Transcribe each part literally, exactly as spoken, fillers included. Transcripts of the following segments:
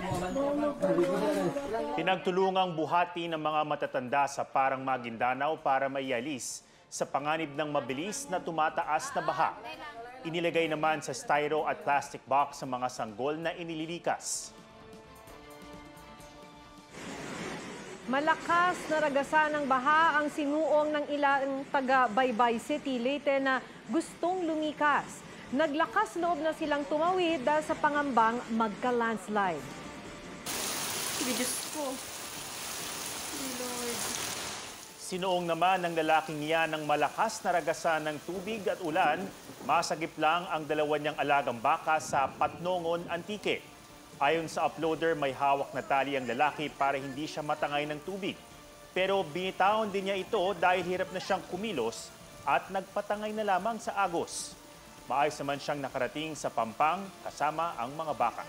Pinagtulungang buhati ng mga matatanda sa Parang Maguindanao para maialis sa panganib ng mabilis na tumataas na baha. Inilagay naman sa styro at plastic box sa mga sanggol na inililikas. Malakas na ragasan ng baha ang sinuong ng ilang taga Baybay City, Leyte na gustong lumikas. Naglakas loob na silang tumawid dahil sa pangambang magka-landslide. Diyos ko. Lord. Sinuong naman ng lalaking iyan ng malakas na ragasan ng tubig at ulan, masagip lang ang dalawa niyang alagang baka sa Patnongon, Antique. Ayon sa uploader, may hawak na tali ang lalaki para hindi siya matangay ng tubig. Pero binitawan din niya ito dahil hirap na siyang kumilos at nagpatangay na lamang sa agos. Maayos naman siyang nakarating sa Pampang kasama ang mga baka.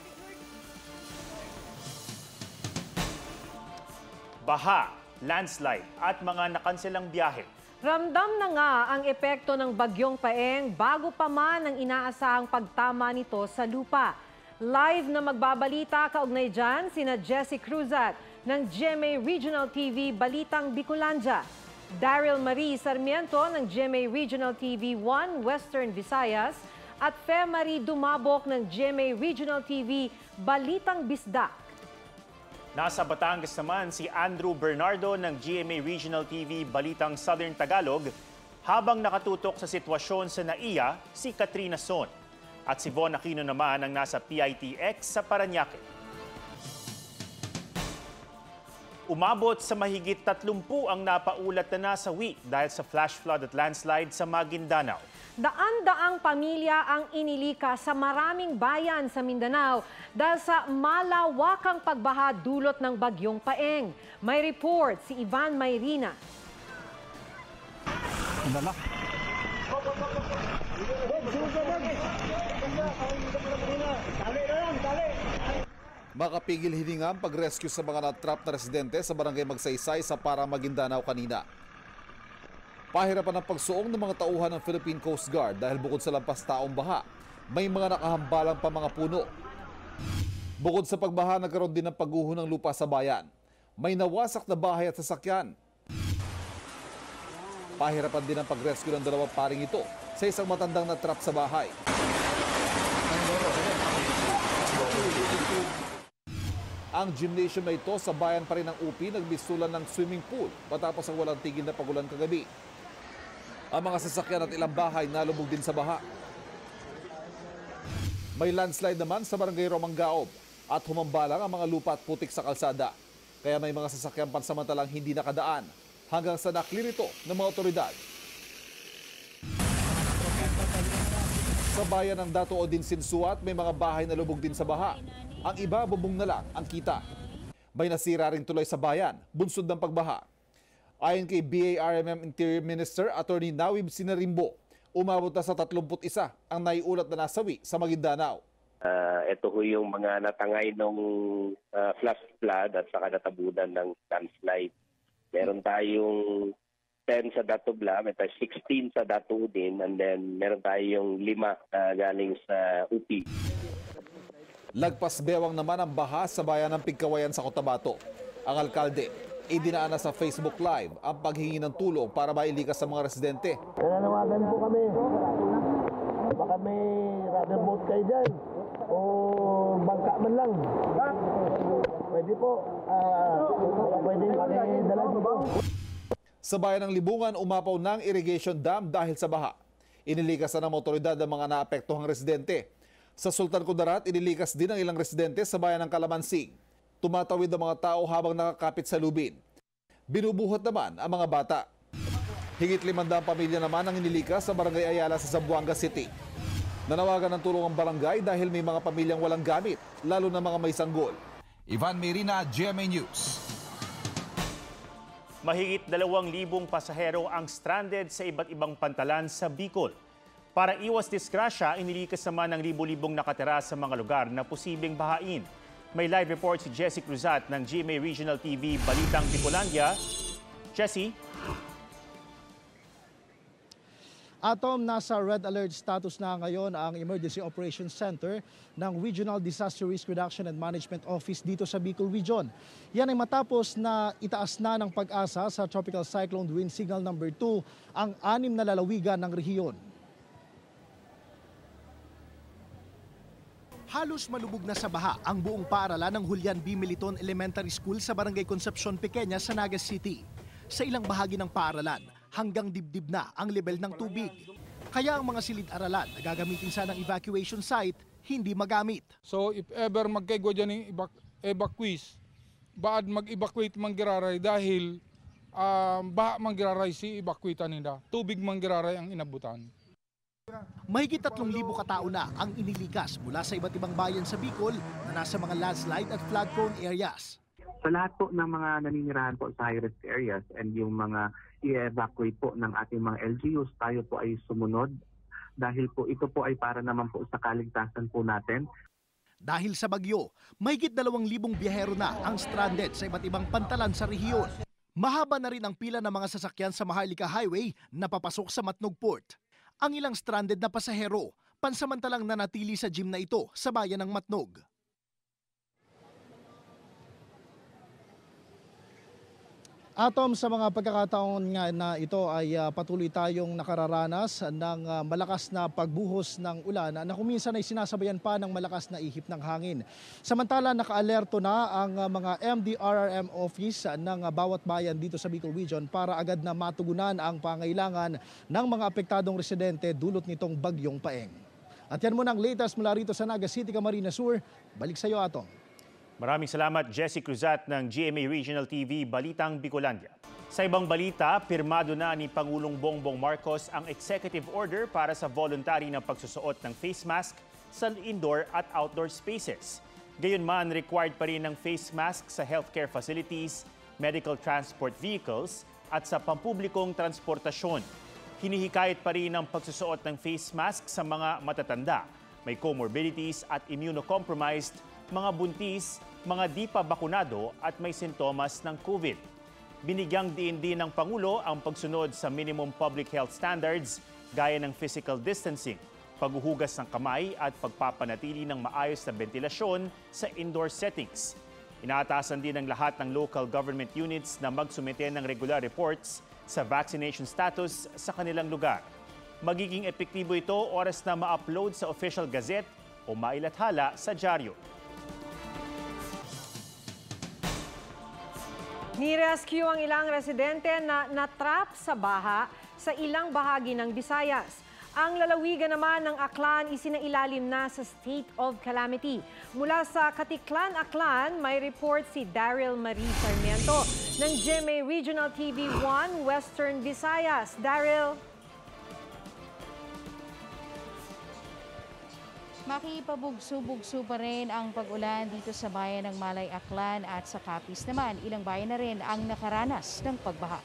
Baha, landslide at mga nakanselang biyahe. Ramdam na nga ang epekto ng bagyong Paeng bago pa man ang inaasahang pagtama nito sa lupa. Live na magbabalita kaugnay dyan sina Jessie Cruzat ng G M A Regional T V Balitang Bicolandia, Daryl Marie Sarmiento ng G M A Regional T V one Western Visayas at Fe Marie Dumabok ng G M A Regional T V Balitang Bisdak. Nasa Batangas naman si Andrew Bernardo ng G M A Regional T V Balitang Southern Tagalog habang nakatutok sa sitwasyon sa N A I A si Katrina Son. At si Von Aquino naman ang nasa P I T X sa Parañaque. Umabot sa mahigit tatlumpu ang napaulat na nasawi dahil sa flash flood at landslide sa Maguindanao. Daan-daang pamilya ang inilika sa maraming bayan sa Mindanao dahil sa malawakang pagbaha dulot ng bagyong Paeng. May report si Ivan Mayrina. Dala. Makapigil hininga ang pag-rescue sa mga natrap na residente sa barangay Magsaysay sa Parang Maguindanao kanina. Pahirapan ang pagsuong ng mga tauhan ng Philippine Coast Guard dahil bukod sa lampas taong baha, may mga nakahambalang pa mga puno. Bukod sa pagbaha, nagkaroon din ng pagguho ng lupa sa bayan. May nawasak na bahay at sasakyan. Pahirapan din ang pag-rescue ng dalawang paring ito sa isang matandang natrap sa bahay. Ang gymnasium na ito sa bayan pa rin ng U P nagbistulan ng swimming pool matapos ang walang tigil na pagulan kagabi. Ang mga sasakyan at ilang bahay nalubog din sa baha. May landslide naman sa barangay Romanggaob at humambalang ang mga lupa at putik sa kalsada. Kaya may mga sasakyan pansamantalang hindi nakadaan hanggang sa naklir ito ng mga otoridad. Sa bayan ng Dato Odin Sinsuat, may mga bahay na lubog din sa baha. Ang iba, bubong na lang ang kita. May nasira rin tuloy sa bayan, bunsod ng pagbaha. Ayon kay B A R M M Interior Minister Attorney Nawib Sinarimbo, umabot na sa tatlumpu't isa ang naiulat na nasawi sa Maguindanao. Uh, ito ho yung mga natangay ng uh, flash flood at saka natabunan ng landslide. Meron tayong ten sa Dato Bla, may tayong sixteen sa Dato Udin, and then meron tayong lima uh, galing sa U P. Lagpas bewang naman ang baha sa bayan ng Pigkawayan sa Cotabato. Ang alkalde, idinaan na sa Facebook Live ang paghingi ng tulong para mailikas sa mga residente. Nananawagan po kami. Baka may rubber boat kayo dyan o bangka man lang. Pwede po. Uh, pwede pakidala dito. Sa bayan ng Libungan, umapaw ng irrigation dam dahil sa baha. Inilikas na ng otoridad ang mga naapektuhang residente. Sa Sultan Kudarat, inilikas din ang ilang residente sa bayan ng Calamansing. Tumatawid ang mga tao habang nakakapit sa lubid. Binubuhat naman ang mga bata. Higit limandang pamilya naman ang inilikas sa barangay Ayala sa Zamboanga City. Nanawagan ng tulong ang barangay dahil may mga pamilyang walang gamit, lalo na mga may sanggol. Ivan Mayrina, G M A News. Mahigit dalawang libong pasahero ang stranded sa iba't ibang pantalan sa Bicol. Para iwas disgrasya, inilikas naman ng libo-libong nakatira sa mga lugar na posibleng bahain. May live report si Jessie Cruzat ng G M A Regional T V Balitang Bicolandia. Jessie? Atom, nasa red alert status na ngayon ang Emergency Operations Center ng Regional Disaster Risk Reduction and Management Office dito sa Bicol Region. Yan ay matapos na itaas na ng pag-asa sa Tropical Cyclone Wind Signal number two ang anim na lalawigan ng rehiyon. Halos malubog na sa baha ang buong paaralan ng Julian B. Militon Elementary School sa Barangay Concepcion Pequeña sa Naga City. Sa ilang bahagi ng paaralan, hanggang dibdib na ang level ng tubig. Kaya ang mga silid-aralan na gagamitin sa ng evacuation site, hindi magamit. So if ever magkaigwa dyan ng evacuees, baad mag-evacuate manggiraray dahil um, baha manggiraray si evacuetan nila. Tubig manggiraray ang inabutan. Mahigit tatlong libo katao na ang inilikas mula sa iba't ibang bayan sa Bicol na nasa mga landslide at flood-prone areas. Sa lahat po ng mga naninirahan po sa high-risk areas and yung mga i-evacuate po ng ating mga L G Us, tayo po ay sumunod dahil po ito po ay para naman po sa kaligtasan po natin. Dahil sa bagyo, mahigit dalawang libong biyahero na ang stranded sa iba't ibang pantalan sa rehiyon. Mahaba na rin ang pila ng mga sasakyan sa Maharlika Highway na papasok sa Matnog Port. Ang ilang stranded na pasahero, pansamantalang nanatili sa gym na ito sa bayan ng Matnog. Atom, sa mga pagkakataon nga na ito ay uh, patuloy tayong nakararanas ng uh, malakas na pagbuhos ng ulan na kuminsan ay sinasabayan pa ng malakas na ihip ng hangin. Samantala, naka-alerto na ang uh, mga M D R R M office ng uh, bawat bayan dito sa Bicol Region para agad na matugunan ang pangailangan ng mga apektadong residente dulot nitong bagyong Paeng. At yan muna ang latest mula rito sa Naga City, Camarines Sur. Balik sa iyo, Atom. Maraming salamat, Jessie Cruzat ng G M A Regional T V Balitang Bicolandia. Sa ibang balita, pirmado na ni Pangulong Bongbong Marcos ang executive order para sa voluntary na pagsusuot ng face mask sa indoor at outdoor spaces. Gayunman, required pa rin ng face mask sa healthcare facilities, medical transport vehicles at sa pampublikong transportasyon. Hinihikayat pa rin ang pagsusuot ng face mask sa mga matatanda, may comorbidities at immunocompromised, mga buntis, mga di pa bakunado at may sintomas ng COVID. Binigyang diin din ng Pangulo ang pagsunod sa minimum public health standards gaya ng physical distancing, paghuhugas ng kamay at pagpapanatili ng maayos na ventilasyon sa indoor settings. Inaatasan din ng lahat ng local government units na magsumite ng regular reports sa vaccination status sa kanilang lugar. Magiging epektibo ito oras na ma-upload sa official gazette o mailathala sa dyaryo. Ni-rescue ang ilang residente na natrap sa baha sa ilang bahagi ng Visayas. Ang lalawigan naman ng Aklan isinailalim na sa state of calamity. Mula sa Katiklan, Aklan, may report si Daryl Marie Sarmiento ng G M A Regional T V one Western Visayas. Daryl. Makipabugso-bugso pa rin ang pag-ulan dito sa bayan ng Malay, Aklan at sa Capiz naman. Ilang bayan na rin ang nakaranas ng pagbaha.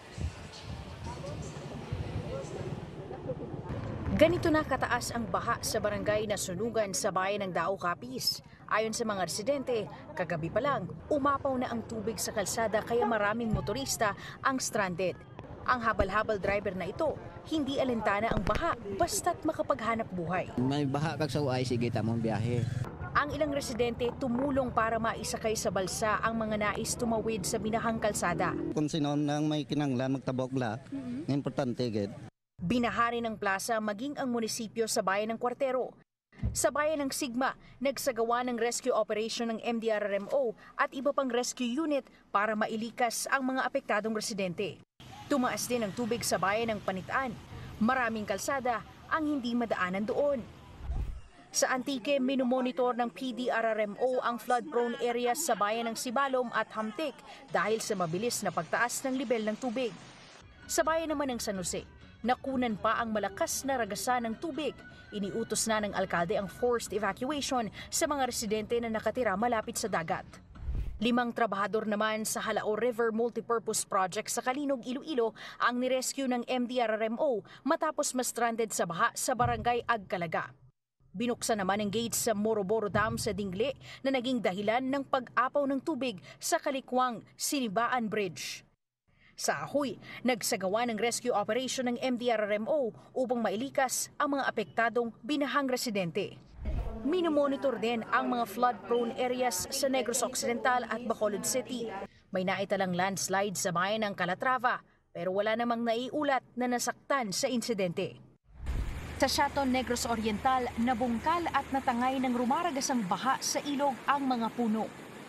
Ganito na kataas ang baha sa barangay na Sunugan sa bayan ng Dao, Capiz. Ayon sa mga residente, kagabi pa lang, umapaw na ang tubig sa kalsada kaya maraming motorista ang stranded. Ang habal-habal driver na ito, hindi alintana ang baha basta't makapaghanap buhay. May baha kag sa uay, sige tamong biyahe. Ang ilang residente tumulong para maisakay sa balsa ang mga nais tumawid sa binahang kalsada. Kung sino nang may kinanglan magtabok la, mm-hmm. importante gid. Binahari ng plaza maging ang munisipyo sa bayan ng Kwartero. Sa bayan ng Sigma, nagsagawa ng rescue operation ng M D R R M O at iba pang rescue unit para mailikas ang mga apektadong residente. Tumaas din ang tubig sa bayan ng Panitaan. Maraming kalsada ang hindi madaanan doon. Sa Antique, minumonitor ng P D R R M O ang flood-prone areas sa bayan ng Sibalom at Hamtik dahil sa mabilis na pagtaas ng level ng tubig. Sa bayan naman ng San Jose, nakunan pa ang malakas na ragasan ng tubig. Iniutos na ng alkalde ang forced evacuation sa mga residente na nakatira malapit sa dagat. Limang trabahador naman sa Halao River Multipurpose Project sa Kalinog, Iloilo ang nirescue ng M D R R M O matapos ma-stranded sa baha sa barangay Agkalaga. Binuksan naman ang gates sa Moroboro Dam sa Dingle na naging dahilan ng pag-apaw ng tubig sa Kalikwang Sinibaan Bridge. Sa Ahoy, nagsagawa ng rescue operation ng M D R R M O upang mailikas ang mga apektadong binahang residente. Minomonitor din ang mga flood-prone areas sa Negros Occidental at Bacolod City. May naitalang landslide sa bayan ng Calatrava, pero wala namang naiulat na nasaktan sa insidente. Sa Chaton, Negros Oriental, nabungkal at natangay ng rumaragasang baha sa ilog ang mga puno.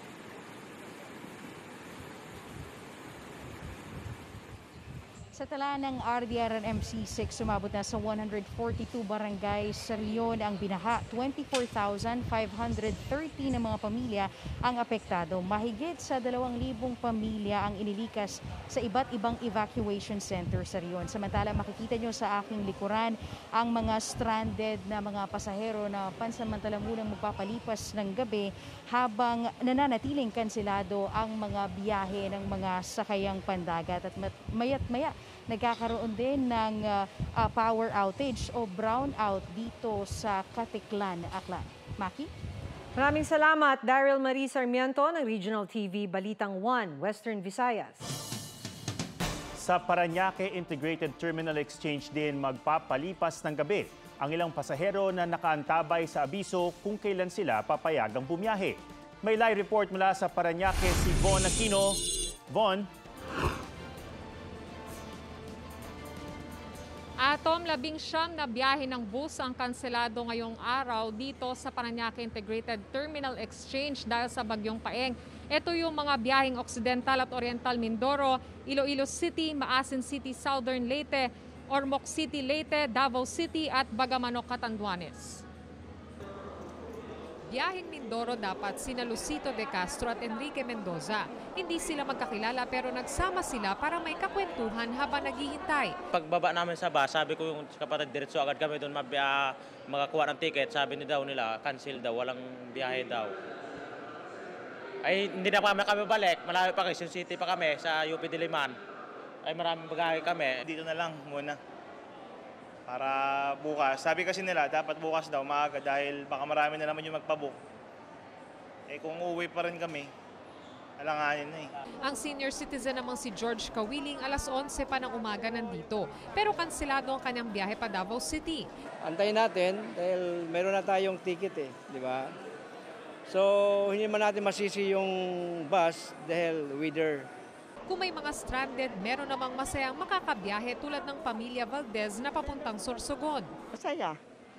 Sa tala ng R D R and M C six, sumabot na sa one hundred forty-two barangays sa Rion ang binaha. twenty-four thousand five hundred thirty na mga pamilya ang apektado. Mahigit sa dalawang libong pamilya ang inilikas sa iba't ibang evacuation center sa Rion. Samantala, makikita nyo sa aking likuran ang mga stranded na mga pasahero na pansamantala munang magpapalipas ng gabi habang nananatiling kanselado ang mga biyahe ng mga sakayang pandagat. At mayat maya nagkakaroon din ng uh, uh, power outage o brownout dito sa Katiklan, Aklan. Maki? Maraming salamat, Daryl Marie Sarmiento ng Regional T V Balitang one, Western Visayas. Sa Parañaque Integrated Terminal Exchange din magpapalipas ng gabi ang ilang pasahero na nakaantabay sa abiso kung kailan sila papayagang bumiyahe. May live report mula sa Parañaque si Von Aquino. Von? Atom, labing siyam na biyahe ng bus ang kanselado ngayong araw dito sa Parañaque Integrated Terminal Exchange dahil sa bagyong Paeng. Ito yung mga biyaheng Occidental at Oriental Mindoro, Iloilo City, Maasin City, Southern Leyte, Ormoc City, Leyte, Davao City at Bagamanok, Catanduanes. Biyaheng Mindoro dapat sina Lucito de Castro at Enrique Mendoza. Hindi sila magkakilala pero nagsama sila para may kakwentuhan habang naghihintay. Pagbaba namin sa bus, sabi ko yung kapatid, diretso agad kami doon mabya, makakuha ng ticket. Sabi ni daw nila, cancel daw, walang biyahe daw. Ay hindi na kami kami balik, malayo pa Quezon City pa kami sa U P Diliman. Ay maraming bagahe kami. Dito na lang muna. Para bukas. Sabi kasi nila, dapat bukas daw maaga dahil baka marami na naman yung magpabook. Eh kung uuwi pa rin kami, alanganin na eh. Ang senior citizen namang si George Kawiling alas onse pa ng umaga nandito. Pero kanselado ang kanyang biyahe pa Davao City. Antayin natin dahil meron na tayong ticket eh, di ba? So hindi man natin masisi yung bus dahil weather. Kung may mga stranded, meron namang masayang makakabiyahe tulad ng pamilya Valdez na papuntang Sorsogon. Masaya.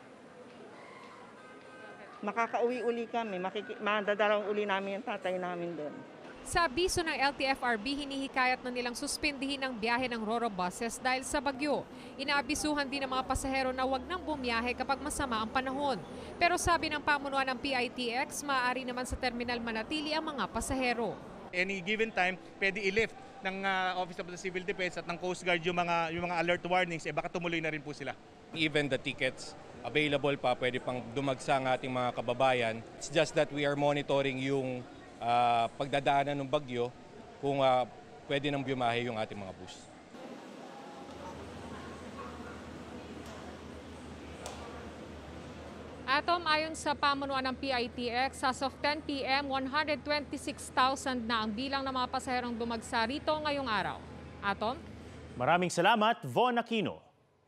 Makakauwi-uli kami, madadalawang uli namin yung tatay namin doon. Sa abiso ng L T F R B, hinihikayat na nilang suspindihin ang biyahe ng Roro buses dahil sa bagyo. Inaabisuhan din ng mga pasahero na huwag nang bumiyahe kapag masama ang panahon. Pero sabi ng pamunuan ng P I T X, maaari naman sa Terminal manatili ang mga pasahero. Any given time, pwede i-lift ng uh, Office of the Civil Defense at ng Coast Guard yung mga, yung mga alert warnings, eh baka tumuloy na rin po sila. Even the tickets available pa, pwede pang dumagsa ang ating mga kababayan. It's just that we are monitoring yung uh, pagdadaanan ng bagyo kung uh, pwede nang bumahe yung ating mga bus. Atom, ayon sa pamunuan ng P I T X, as of ten p m, one hundred twenty-six thousand na ang bilang ng mga pasaherong dumagsa rito ngayong araw. Atom? Maraming salamat, Von Aquino.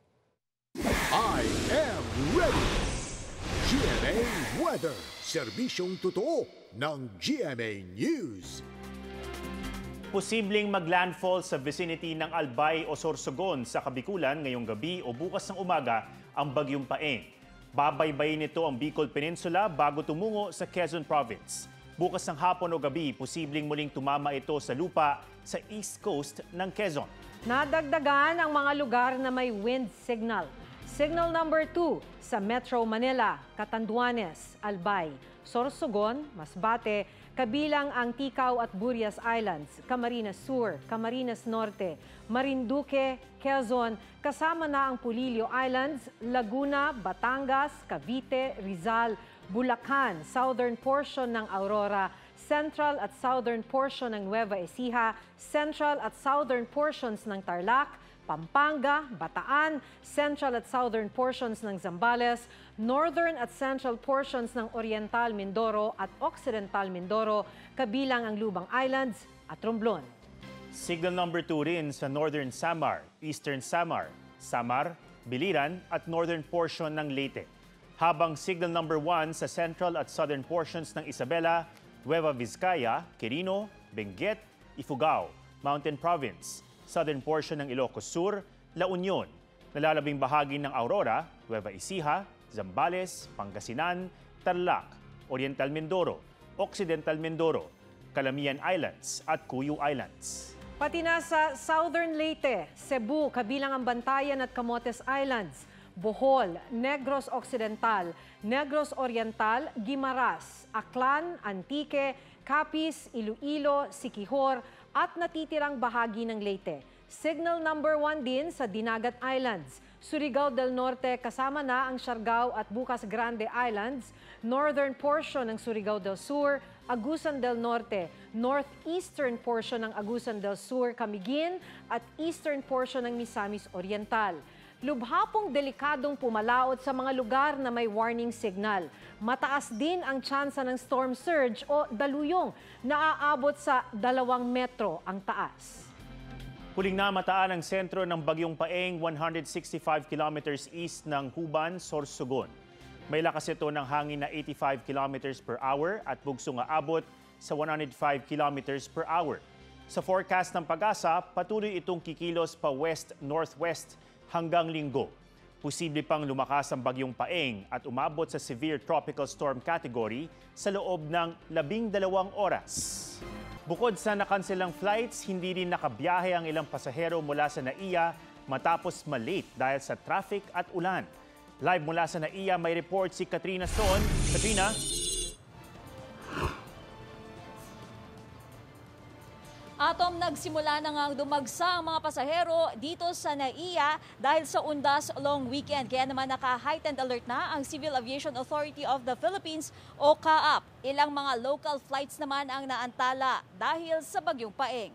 I am ready! G M A Weather, serbisyong totoo ng G M A News. Posibleng maglandfall sa vicinity ng Albay o Sorsogon sa Kabikulan ngayong gabi o bukas ng umaga ang bagyong Paeng. Babaybayin nito ang Bicol Peninsula bago tumungo sa Quezon Province. Bukas ng hapon o gabi, posibleng muling tumama ito sa lupa sa east coast ng Quezon. Nadagdagan ang mga lugar na may wind signal. Signal number two sa Metro Manila, Catanduanes, Albay, Sorsogon, Masbate, kabilang ang Ticao at Burias Islands, Camarines Sur, Camarines Norte, Marinduque, Quezon, kasama na ang Pulilio Islands, Laguna, Batangas, Cavite, Rizal, Bulacan, southern portion ng Aurora, central at southern portion ng Nueva Ecija, central at southern portions ng Tarlac, Pampanga, Bataan, central at southern portions ng Zambales, northern at central portions ng Oriental Mindoro at Occidental Mindoro, kabilang ang Lubang Islands at Romblon. Signal number two rin sa Northern Samar, Eastern Samar, Samar, Biliran at northern portion ng Leyte. Habang signal number one sa central at southern portions ng Isabela, Nueva Vizcaya, Quirino, Benguet, Ifugao, Mountain Province, southern portion ng Ilocos Sur, La Union, nalalabing bahagi ng Aurora, Nueva Ecija, Zambales, Pangasinan, Tarlac, Oriental Mindoro, Occidental Mindoro, Calamian Islands at Cuyo Islands. Pati na sa Southern Leyte, Cebu, kabilang ang Bantayan at Camotes Islands, Bohol, Negros Occidental, Negros Oriental, Guimaras, Aklan, Antique, Capiz, Iloilo, Siquijor at natitirang bahagi ng Leyte. Signal number one din sa Dinagat Islands, Surigao del Norte kasama na ang Siargao at Bukas Grande Islands, northern portion ng Surigao del Sur, Agusan del Norte, northeastern portion ng Agusan del Sur, Camiguin at eastern portion ng Misamis Oriental. Lubha pong delikadong pumalaot sa mga lugar na may warning signal. Mataas din ang tsansa ng storm surge o daluyong na aabot sa dalawang metro ang taas. Huling namataan ang sentro ng Bagyong Paeng, one hundred sixty-five kilometers east ng Huban, Sorsogon. May lakas ito ng hangin na eighty-five kilometers per hour at bugsong aabot sa one hundred five kilometers per hour. Sa forecast ng Pag-asa, patuloy itong kikilos pa west-northwest hanggang Linggo. Posible pang lumakas ang Bagyong Paeng at umabot sa severe tropical storm category sa loob ng labing dalawang oras. Bukod sa nakanselang flights, hindi rin nakabiyahe ang ilang pasahero mula sa NAIA matapos malate dahil sa traffic at ulan. Live mula sa NAIA, may report si Katrina Son. Katrina? Atom, nagsimula na ngang dumagsa ang mga pasahero dito sa NAIA dahil sa undas long weekend. Kaya naman naka-heightened alert na ang Civil Aviation Authority of the Philippines o C A A P. Ilang mga local flights naman ang naantala dahil sa Bagyong Paeng.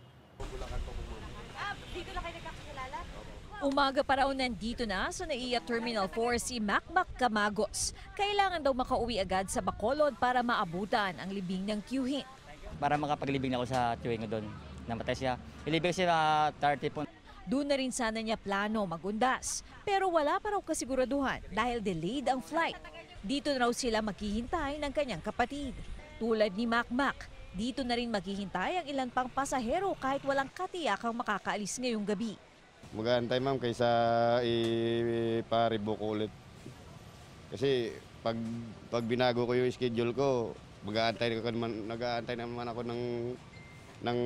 Dito na kayo nagkakilala? Umaga pa raw nandito na sa NAIA Terminal four si Macmac Camagos. Kailangan daw makauwi agad sa Bacolod para maabutan ang libing ng queuing. Para makapaglibing na ako sa queuing doon. Namatay siya. Ilibig siya thirty po. Doon na rin sana niya plano magundas. Pero wala pa raw kasiguraduhan dahil delayed ang flight. Dito na raw sila maghihintay ng kanyang kapatid. Tulad ni Macmac, dito na rin maghihintay ang ilan pang pasahero kahit walang katiyakang makakaalis ngayong gabi. Mag-aantay ma'am kaysa iparebook ulit. Kasi pag, pag binago ko yung schedule ko, mag-aantay naman, nag-aantay naman ako ng, ng,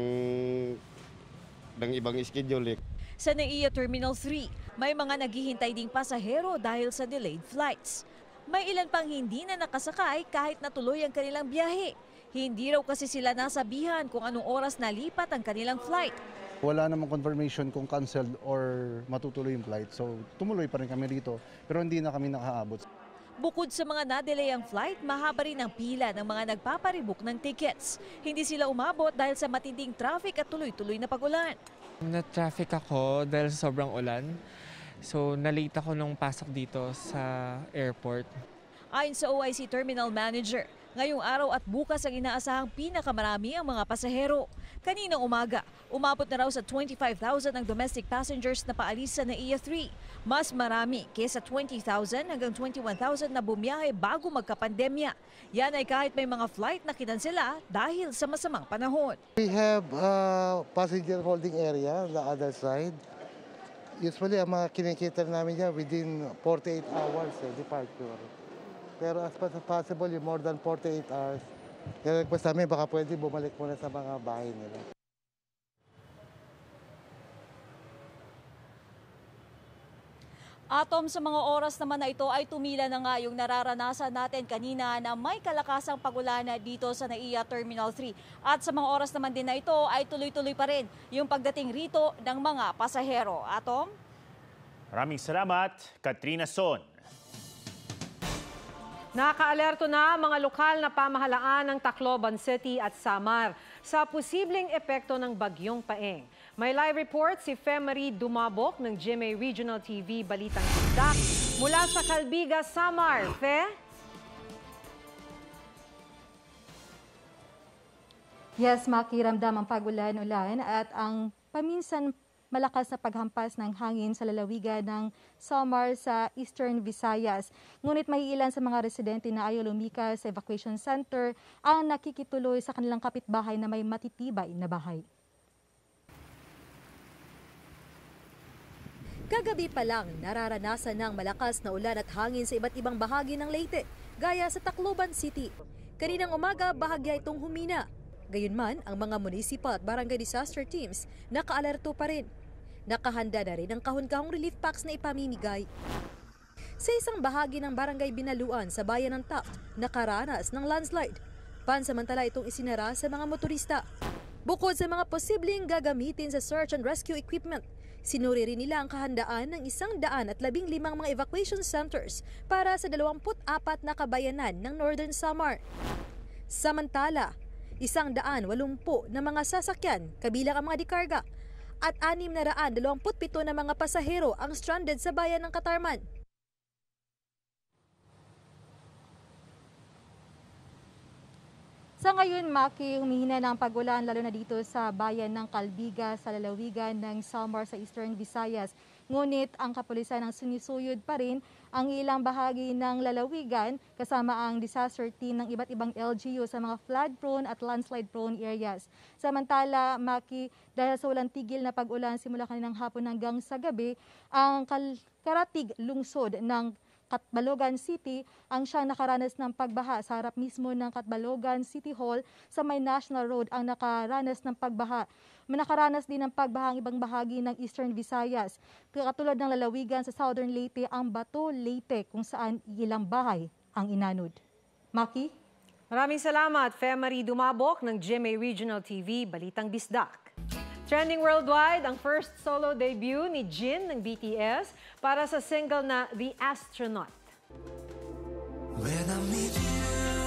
ng ibang schedule. Eh. Sa NAIA Terminal three, may mga naghihintay ding pasahero dahil sa delayed flights. May ilan pang hindi na nakasakay kahit natuloy ang kanilang biyahe. Hindi raw kasi sila nasabihan kung anong oras nalipat ang kanilang flight. Wala namang confirmation kung canceled or matutuloy yung flight. So tumuloy pa rin kami dito pero hindi na kami nakaabot. Bukod sa mga na-delay ang flight, mahaba rin ang pila ng mga nagpaparebook ng tickets. Hindi sila umabot dahil sa matinding traffic at tuloy-tuloy na pag-ulan. Na-traffic ako dahil sa sobrang ulan. So, nalate ako nung pasok dito sa airport. Ayon sa O I C Terminal Manager, ngayong araw at bukas ang inaasahang pinakamarami ang mga pasahero. Kaninang umaga, umabot na raw sa twenty-five thousand ang domestic passengers na paalis sa NAIA three. Mas marami kaysa twenty thousand hanggang twenty-one thousand na bumiyahe bago magkapandemya. Yan ay kahit may mga flight na kinansela dahil sa masamang panahon. We have a passenger holding area on the other side. Usually, ang mga kinikita namin dyan within forty-eight hours eh, departure. Pero as much as possible, yung more than forty-eight hours, nire-request namin baka pwede bumalik muna sa mga bahay nila. Atom, sa mga oras naman na ito ay tumila na nga yung nararanasan natin kanina na may kalakasang pag-ulan dito sa NAIA Terminal three. At sa mga oras naman din na ito ay tuloy-tuloy pa rin yung pagdating rito ng mga pasahero. Atom? Maraming salamat, Katrina Son. Nakaalerto na mga lokal na pamahalaan ng Tacloban City at Samar sa posibleng epekto ng Bagyong Paeng. May live report si Fe Marie Dumabok ng G M A Regional T V Balitang Isdak mula sa Calbiga, Samar. Fe? Yes, makiramdam ang pagulan-ulan at ang paminsan malakas na paghampas ng hangin sa lalawigan ng Samar sa Eastern Visayas. Ngunit may ilan sa mga residente na ayaw lumikas sa evacuation center ang nakikituloy sa kanilang kapitbahay na may matitibay na bahay. Kagabi pa lang, nararanasan ng malakas na ulan at hangin sa iba't ibang bahagi ng Leyte, gaya sa Tacloban City. Kaninang umaga, bahagya itong humina. Gayunman, ang mga municipal at barangay disaster teams nakaalerto pa rin. Nakahanda na rin ang kahon-kahong relief packs na ipamimigay. Sa isang bahagi ng barangay Binaluan sa bayan ng Taft, nakaranas ng landslide. Pansamantala itong isinara sa mga motorista. Bukod sa mga posibleng gagamitin sa search and rescue equipment, sinuri rin nila ang kahandaan ng isang daan at labing limang mga evacuation centers para sa dalawampu't apat na kabayanan ng Northern Samar. Samantala, isang daan walumpu na mga sasakyan, kabilang ang mga dikarga, at anim na raan dalawamput pito na mga pasahero ang stranded sa bayan ng Katarman. Sa ngayon, Maki, humihina na ang pag-ulan lalo na dito sa bayan ng Calbiga sa lalawigan ng Samar sa Eastern Visayas. Ngunit ang kapulisan ang sinisuyod pa rin ang ilang bahagi ng lalawigan kasama ang disaster team ng iba't ibang L G U sa mga flood-prone at landslide-prone areas. Samantala, Maki, dahil sa walang tigil na pag-ulan simula kaninang hapon hanggang sa gabi, ang Karatig lungsod ng Catbalogan City ang siyang nakaranas ng pagbaha. Sa harap mismo ng Catbalogan City Hall sa may National Road ang nakaranas ng pagbaha. Nakaranas din ng pagbaha ang ibang bahagi ng Eastern Visayas. Katulad ng lalawigan sa Southern Leyte, ang Bato, Leyte, kung saan ilang bahay ang inanod. Maki? Maraming salamat, Femarie Dumabok ng G M A Regional T V, Balitang Bisdak. Trending worldwide ang first solo debut ni Jin ng B T S para sa single na The Astronaut. When I meet you,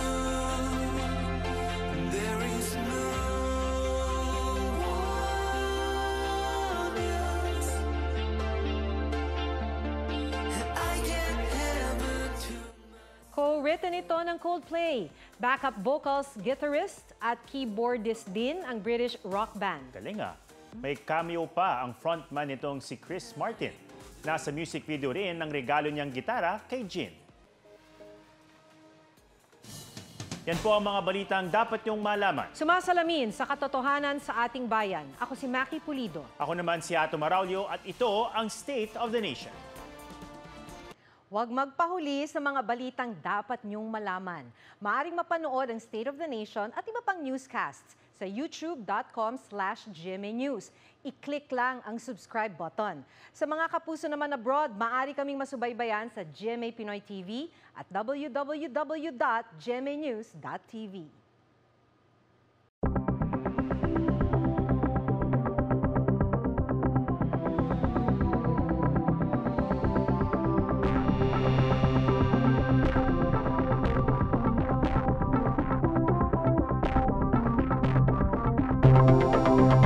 there is no one else. I can't ever do. Co-written ito ng Coldplay. Backup vocals, guitarist at keyboardist din ang British rock band. Galing ah. May cameo pa ang frontman nitong si Chris Martin. Nasa music video rin ang regalo niyang gitara kay Jin. Yan po ang mga balitang dapat niyong malaman. Sumasalamin sa katotohanan sa ating bayan. Ako si Maki Pulido. Ako naman si Ato Maraulio at ito ang State of the Nation. Huwag magpahuli sa mga balitang dapat niyong malaman. Maaring mapanood ang State of the Nation at iba pang newscasts sa youtube.com slash GMAnews. I-click lang ang subscribe button. Sa mga kapuso naman abroad, maaari kaming masubaybayan sa G M A Pinoy T V at w w w dot g m a news dot t v. Thank you.